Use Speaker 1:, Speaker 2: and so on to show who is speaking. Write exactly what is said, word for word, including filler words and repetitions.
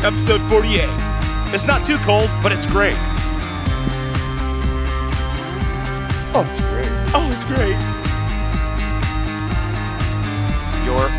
Speaker 1: episode forty-eight. It's not too cold, but it's great.
Speaker 2: Oh, it's great.
Speaker 1: Oh, it's great. Your